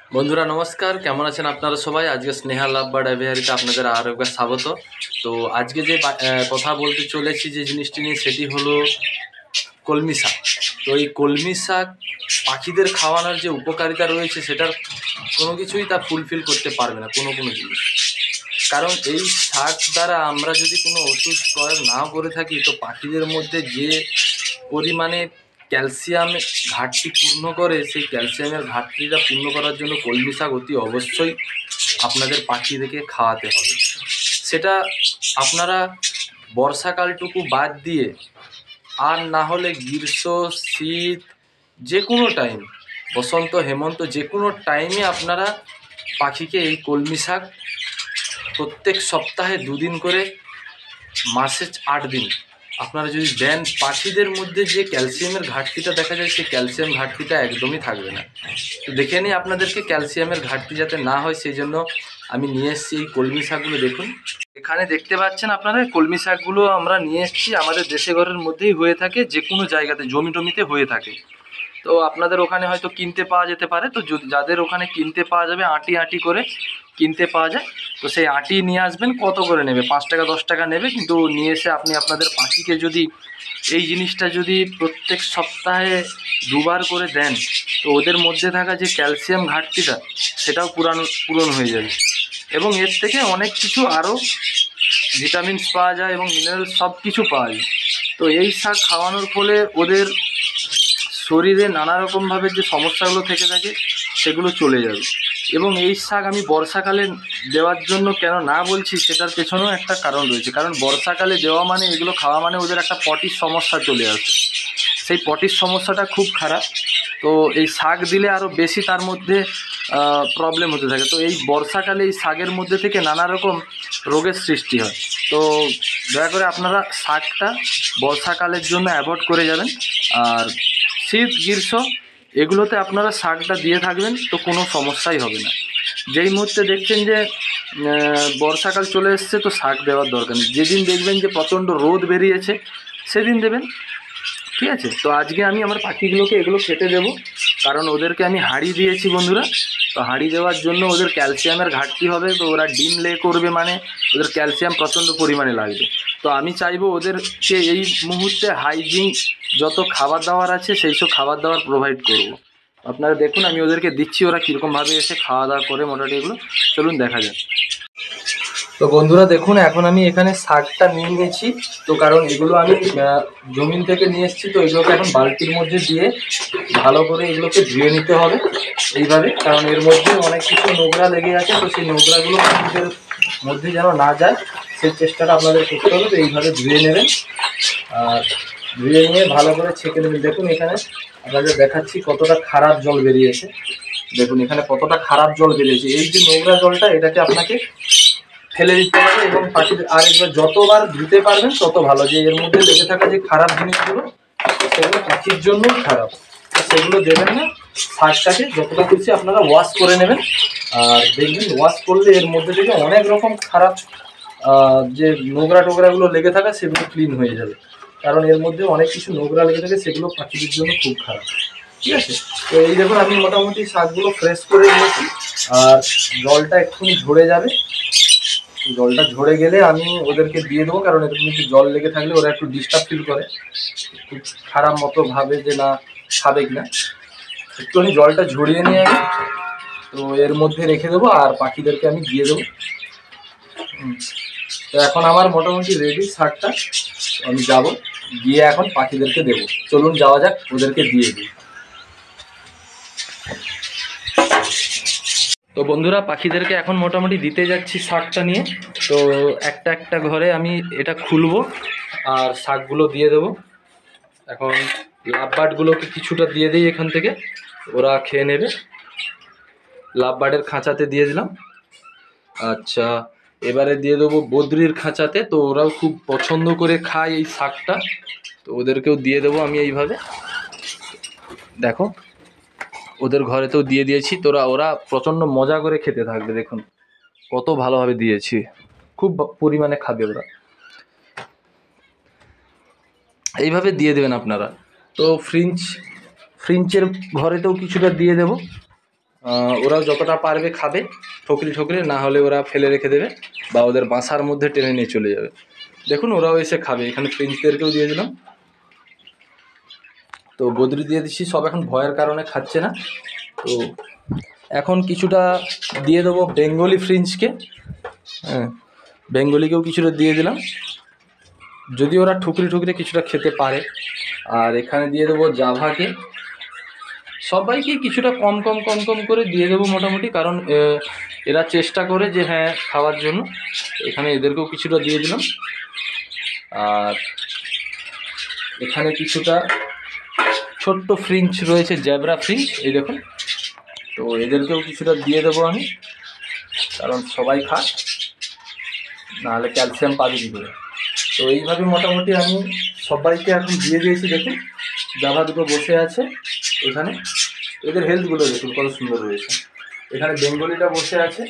বন্ধুরা নমস্কার, কেমন আছেন আপনারা সবাই? আজকে স্নেহা লাভ বার্ড অ্যাভিয়ারিতে আপনাদের আরও একবার স্বাগত। তো আজকে যে কথা বলতে চলেছি যে জিনিসটি নিয়ে, সেটি হলো কলমি শাক। তো এই কলমি শাক পাখিদের খাওয়ানোর যে উপকারিতা রয়েছে, সেটার কোনো কিছুই তা ফুলফিল করতে পারবে না, কোনো কোনো জিনিস। কারণ এই শাক দ্বারা আমরা যদি কোনো ওষুধ প্রয়োগ নাও করে থাকি, তো পাখিদের মধ্যে যে পরিমাণে ক্যালসিয়াম ঘাটতি পূর্ণ করে, সেই ক্যালসিয়ামের ঘাটতিটা পূর্ণ করার জন্য কলমি শাক অতি অবশ্যই আপনাদের পাখিদেরকে খাওয়াতে হবে। সেটা আপনারা বর্ষাকালটুকু বাদ দিয়ে, আর না হলে গ্রীষ্ম, শীত, যে কোনো টাইম, বসন্ত, হেমন্ত, যে কোনো টাইমে আপনারা পাখিকে এই কলমি শাক প্রত্যেক সপ্তাহে 2 দিন করে, মাসে 8 দিন আপনারা যদি দেন, পাখিদের মধ্যে যে ক্যালসিয়ামের ঘাটতিটা দেখা যায়, সেই ক্যালসিয়াম ঘাটতিটা একদমই থাকবে না। তো দেখে নিই আপনাদেরকে ক্যালসিয়ামের ঘাটতি যাতে না হয়, সেই জন্য আমি নিয়ে এসেছি এই কলমি শাকগুলো। দেখুন, এখানে দেখতে পাচ্ছেন আপনারা, কলমি শাকগুলো আমরা নিয়ে এসেছি। আমাদের দেশে ঘরের মধ্যেই হয়ে থাকে, যে কোনো জায়গাতে জমি টমিতে হয়ে থাকে। তো আপনাদের ওখানে হয়তো কিনতে পাওয়া যেতে পারে। তো যাদের ওখানে কিনতে পাওয়া যাবে, আঁটি আঁটি করে কিনতে পাওয়া যায়, তো সেই আঁটি নিয়ে আসবেন। কত করে নেবে? 5 টাকা 10 টাকা নেবে। কিন্তু নিয়ে এসে আপনি আপনাদের পাখিকে যদি এই জিনিসটা যদি প্রত্যেক সপ্তাহে 2বার করে দেন, তো ওদের মধ্যে থাকা যে ক্যালসিয়াম ঘাটতিটা, সেটাও পূরণ হয়ে যাবে। এবং এর থেকে অনেক কিছু আরও ভিটামিনস পাওয়া যায় এবং মিনারেলস, সব কিছু পাওয়া যায়। তো এই শাক খাওয়ানোর ফলে ওদের শরীরে নানা রকমভাবে যে সমস্যাগুলো থেকে থাকে, সেগুলো চলে যাবে। এবং এই শাক আমি বর্ষাকালে দেওয়ার জন্য কেন না বলছি, সেটার পেছনেও একটা কারণ রয়েছে। কারণ বর্ষাকালে দেওয়া মানে, এগুলো খাওয়া মানে ওদের একটা পটির সমস্যা চলে আসে। সেই পটির সমস্যাটা খুব খারাপ। তো এই শাক দিলে আরও বেশি তার মধ্যে প্রবলেম হতে থাকে। তো এই বর্ষাকালে এই শাকের মধ্যে থেকে নানা রকম রোগের সৃষ্টি হয়। তো দয়া করে আপনারা শাকটা বর্ষাকালের জন্য অ্যাভয়েড করে যাবেন। আর শীত, গ্রীষ্ম, এগুলোতে আপনারা শাকটা দিয়ে থাকবেন, তো কোনো সমস্যাই হবে না। যেই মুহূর্তে দেখছেন যে বর্ষাকাল চলে এসছে, তো শাক দেওয়ার দরকার নেই। যেদিন দেখবেন যে প্রচণ্ড রোদ বেরিয়েছে, সেদিন দেবেন। ঠিক আছে? তো আজকে আমি আমার পাখিগুলোকে এগুলো খেতে দেবো, কারণ ওদেরকে আমি হাঁড়ি দিয়েছি বন্ধুরা। তো হাঁড়ি দেওয়ার জন্য ওদের ক্যালসিয়ামের ঘাটতি হবে। তো ওরা ডিম লে করবে, মানে ওদের ক্যালসিয়াম প্রচণ্ড পরিমাণে লাগবে। তো আমি চাইবো ওদেরকে এই মুহূর্তে হাইজিন যত খাবার দাবার আছে, সেই সব খাবার দাবার প্রোভাইড করব। আপনারা দেখুন, আমি ওদেরকে দিচ্ছি, ওরা কীরকমভাবে এসে খাওয়া দাওয়া করে মোটামুটি এগুলো। চলুন দেখা যাক। তো বন্ধুরা দেখুন, এখন আমি এখানে শাকটা নিয়ে নিয়েছি। তো কারণ এগুলো আমি জমিন থেকে নিয়ে এসেছি, তো এগুলোকে এখন বালতির মধ্যে দিয়ে ভালো করে এগুলোকে ধুয়ে নিতে হবে এইভাবে। কারণ এর মধ্যে অনেক কিছু নোংরা লেগে আছে, তো সেই নোংরাগুলো পাখিদের মধ্যে যেন না যায়, সেই চেষ্টাটা আপনাদের করতে হবে। তো এইভাবে ধুয়ে নেবেন, আর ধুয়ে নিয়ে ভালো করে ছেঁকে নেবেন। দেখুন এখানে আপনাদের দেখাচ্ছি কতটা খারাপ জল বেরিয়েছে। দেখুন এখানে কতটা খারাপ জল বেরিয়েছে। এই যে নোংরা জলটা, এটাকে আপনাকে ফেলে দিতে হবে। এবং পাখিদের আরেকবার যতবার ধুতে পারবেন তত ভালো। যে এর মধ্যে লেগে থাকা যে খারাপ জিনিসগুলো, সেগুলো পাখির জন্যই খারাপ, সেগুলো দেবেন না। শাকটাকে যতটা খুশি আপনারা ওয়াশ করে নেবেন। আর দেখবেন ওয়াশ করলে এর মধ্যে থেকে অনেক রকম খারাপ যে নোংরা টোংরাগুলো লেগে থাকা, সেগুলো ক্লিন হয়ে যাবে। কারণ এর মধ্যে অনেক কিছু নোংরা লেগে থাকে, সেগুলো পাখিদের জন্য খুব খারাপ। ঠিক আছে? তো এই দেখুন, আমি মোটামুটি শাকগুলো ফ্রেশ করে নিয়েছি। আর জলটা এক্ষুনি ঝরে যাবে। জলটা ঝরে গেলে আমি ওদেরকে দিয়ে দেবো। কারণ এর মধ্যে জল লেগে থাকলে ওরা একটু ডিস্টার্ব ফিল করে, খুব খারাপ মতো ভাবে যে না খাবে কিনা। একটুখানি জলটা ঝরিয়ে নিয়ে তো এর মধ্যে রেখে দেবো, আর পাখিদেরকে আমি দিয়ে দেবো। তো এখন আমার মোটামুটি রেডি শাকটা। আমি যাব, গিয়ে এখন পাখিদেরকে দেবো। চলুন যাওয়া যাক, ওদেরকে দিয়ে দিই। তো বন্ধুরা, পাখিদেরকে এখন মোটামুটি দিতে যাচ্ছি শাকটা নিয়ে। তো একটা একটা ঘরে আমি এটা খুলবো আর শাকগুলো দিয়ে দেবো। এখন লাভ বার্ডগুলোকে কিছুটা দিয়ে দিই এখান থেকে, ওরা খেয়ে নেবে। লাভ বার্ডের খাঁচাতে দিয়ে দিলাম। আচ্ছা, এবারে দিয়ে দেবো বদ্রির খাঁচাতে। তো ওরাও খুব পছন্দ করে খায় এই শাকটা, তো ওদেরকেও দিয়ে দেবো আমি এইভাবে। দেখো, ওদের ঘরেতেও দিয়ে দিয়েছি। তোরা ওরা প্রচণ্ড মজা করে খেতে থাকবে। দেখুন কত ভালোভাবে দিয়েছি, খুব পরিমাণে খাবে ওরা। এইভাবে দিয়ে দেবেন আপনারা। তো ফ্রিঞ্চের ঘরেতেও কিছুটা দিয়ে দেব। ওরাও যতটা পারবে খাবে ঠকরি ঠকরি, না হলে ওরা ফেলে রেখে দেবে বা ওদের বাসার মধ্যে টেনে নিয়ে চলে যাবে। দেখুন ওরাও এসে খাবে। এখানে ফ্রেন্ডসদেরকেও দিয়ে দিলাম। তো বদ্রি দিয়ে দিচ্ছি, সব এখন ভয়ের কারণে খাচ্ছে না। তো এখন কিছুটা দিয়ে দেবো বেঙ্গলি ফ্রিঞ্চকে। হ্যাঁ, বেঙ্গলিকেও কিছুটা দিয়ে দিলাম, যদি ওরা ঠুকরি ঠুকরি কিছুটা খেতে পারে। আর এখানে দিয়ে দেবো জাভাকে। সবাইকে কিছুটা কম কম কম কম করে দিয়ে দেবো মোটামুটি, কারণ এরা চেষ্টা করে যে হ্যাঁ খাওয়ার জন্য। এখানে এদেরকেও কিছুটা দিয়ে দিলাম। আর এখানে কিছুটা ছোট্ট ফ্রিঞ্চ রয়েছে, জ্যাবরা ফ্রিঞ্চ, এই দেখুন। তো এদেরকেও কিছুটা দিয়ে দেবো আমি, কারণ সবাই খাক, নাহলে ক্যালসিয়াম পাবে কী করে। তো এইভাবে মোটামুটি আমি সবাইকে এখন দিয়ে দিয়েছি। দেখুন জাভা দুটো বসে আছে এখানে, এদের হেলথগুলো দেখুন কত সুন্দর রয়েছে। এখানে বেঙ্গলিটা বসে আছে,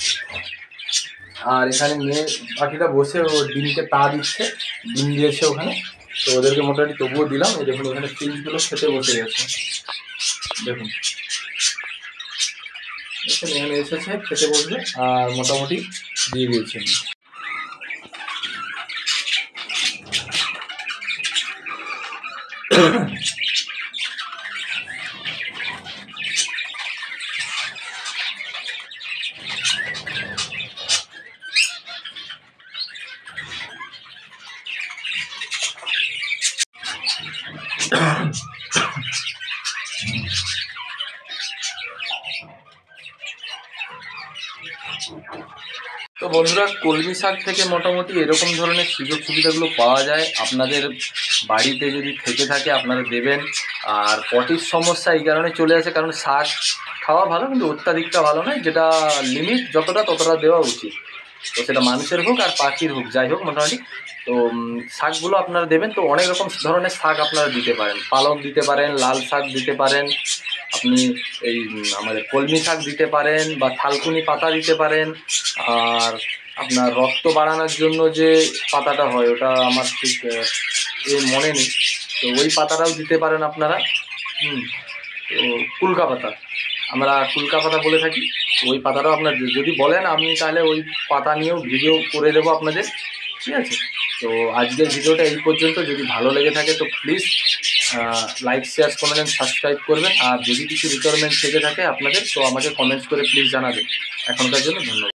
আর এখানে মেয়ে পাখিটা বসে ও ডিমকে তা দিচ্ছে, ডিম দিয়েছে ওখানে। তো ওদেরকে মোটামুটি তবুও দিলাম। এই দেখুন এখানে ফিঞ্চগুলো খেতে বসে গেছে, দেখুন এখানে এসেছে খেতে বসবে। আর মোটামুটি দিয়ে দিয়েছে। তো বন্ধুরা, কলমি শাক থেকে মোটামুটি এরকম ধরনের সুযোগ সুবিধাগুলো পাওয়া যায়। আপনাদের বাড়িতে যদি থেকে থাকে আপনারা দেবেন। আর পটির সমস্যা এই কারণে চলে আসে, কারণ শাক খাওয়া ভালো, কিন্তু অত্যাধিকটা ভালো নয়। যেটা লিমিট যতটা ততটা দেওয়া উচিত। তো সেটা মানুষের হোক আর পাখির হোক, যাই হোক মোটামুটি। তো শাকগুলো আপনারা দেবেন। তো অনেক রকম ধরনের শাক আপনারা দিতে পারেন, পালং দিতে পারেন, লাল শাক দিতে পারেন, আপনি এই আমাদের কলমি শাক দিতে পারেন, বা থালকুনি পাতা দিতে পারেন। আর আপনার রক্ত বাড়ানোর জন্য যে পাতাটা হয়, ওটা আমার ঠিক মনে নেই, তো ওই পাতাটাও দিতে পারেন আপনারা। তো কুলকা পাতা, আমরা কুলকা পাতা বলে থাকি। ওই পাতাটাও আপনার যদি বলেন, আমি তাহলে ওই পাতা নিয়েও ভিডিও করে দেবো আপনাদের, ঠিক আছে। তো আজকের ভিডিওটা এই পর্যন্ত। যদি ভালো লেগে থাকে তো please like, share, comment and subscribe করবেন। আর যদি কিছু রিকোয়ারমেন্ট থেকে থাকে আপনাদের, তো আমাকে কমেন্টস করে প্লিজ জানাবেন। এখনকার জন্য ধন্যবাদ।